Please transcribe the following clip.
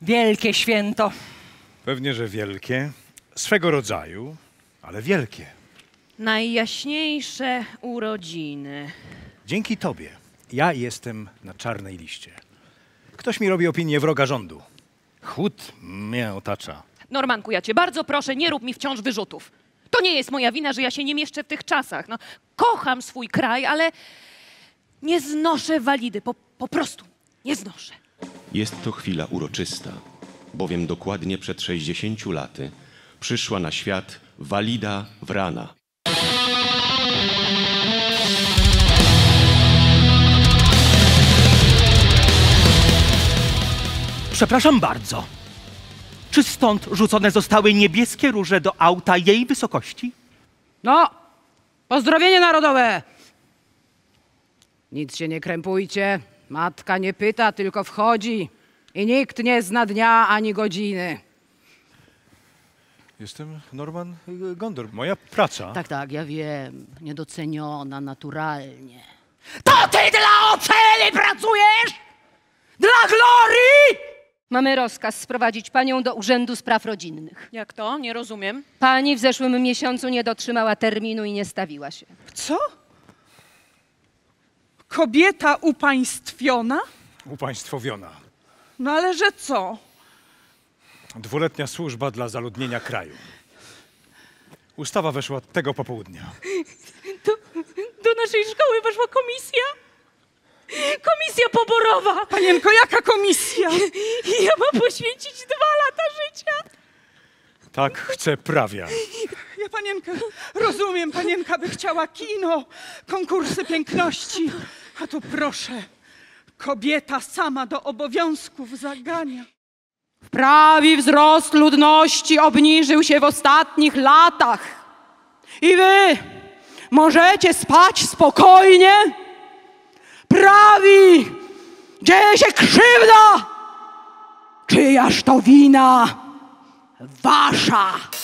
Wielkie święto. Pewnie, że wielkie. Swego rodzaju, ale wielkie. Najjaśniejsze urodziny. Dzięki tobie ja jestem na czarnej liście. Ktoś mi robi opinię wroga rządu. Chłód mnie otacza. Normanku, ja cię bardzo proszę, nie rób mi wciąż wyrzutów. To nie jest moja wina, że ja się nie mieszczę w tych czasach. No, kocham swój kraj, ale nie znoszę Walidy. Po prostu nie znoszę. Jest to chwila uroczysta, bowiem dokładnie przed 60 laty przyszła na świat Walida Vrana. Przepraszam bardzo. Czy stąd rzucone zostały niebieskie róże do auta jej wysokości? No, pozdrowienie narodowe! Nic się nie krępujcie. Matka nie pyta, tylko wchodzi. I nikt nie zna dnia ani godziny. Jestem Norman Gondor. Moja praca. Tak, ja wiem. Niedoceniona naturalnie. To ty dla oceli pracujesz? Dla glorii? Mamy rozkaz sprowadzić panią do Urzędu Spraw Rodzinnych. Jak to? Nie rozumiem. Pani w zeszłym miesiącu nie dotrzymała terminu i nie stawiła się. Co? Kobieta upaństwiona? Upaństwowiona. No ale że co? 2-letnia służba dla zaludnienia kraju. Ustawa weszła tego popołudnia. Do naszej szkoły weszła komisja. Komisja poborowa. Panienko, jaka komisja? Ja mam poświęcić 2 lata życia. Tak chce prawia. Ja panienkę rozumiem, panienka by chciała kino, konkursy piękności. A tu proszę, kobieta sama do obowiązków zagania. Wprawi wzrost ludności obniżył się w ostatnich latach. I wy możecie spać spokojnie? Prawi dzieje się krzywda! Czyjaż to wina? Wasza!